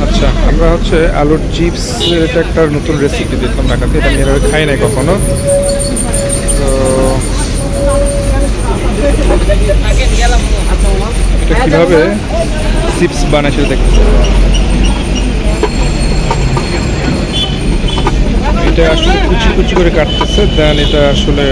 আচ্ছা, আমরা হচ্ছে আলুর চিপস, এটা একটা নতুন রেসিপি দেখলাম ঢাকাতে, এটা আমি এভাবে খাই নাই কখনো। তো এটা কীভাবে চিপস বানায় সেটা দেখতে, এটা আসলে কুচি কুচি করে কাটতেছে, দেন এটা আসলে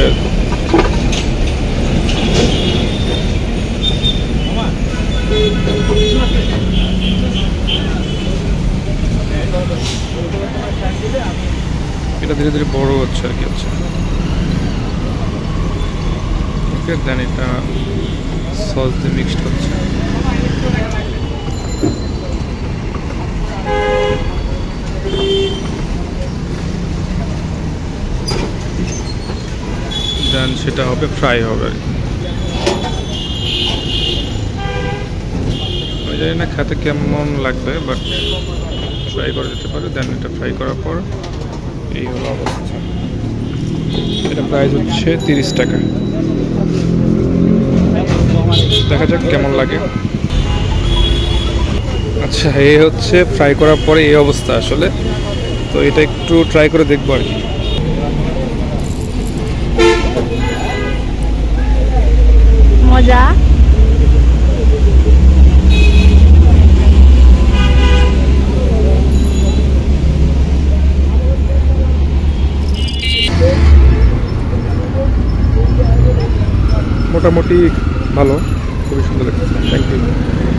এটা ধীরে ধীরে বড় হচ্ছে আর কি। আচ্ছা ওকে, দেন এটা সস দিয়ে মিক্সড হচ্ছে। দেন সেটা হবে ফ্রাই হবে আর কি। আমি জানি না খেতে কেমন লাগবে, বাট ফ্রাই করা যেতে পারে। দেন এটা ফ্রাই করার পর এই হলো অবস্থা। এটা প্রাইস হচ্ছে 30 টাকা। দেখা যাক কেমন লাগে। আচ্ছা, এই হচ্ছে ফ্রাই করার পরে এই অবস্থা আসলে। তো এটা একটু ট্রাই করে দেখবো আর কি। মজা। মোটামুটি ভালো, খুবই সুন্দর লাগছে। Thank you.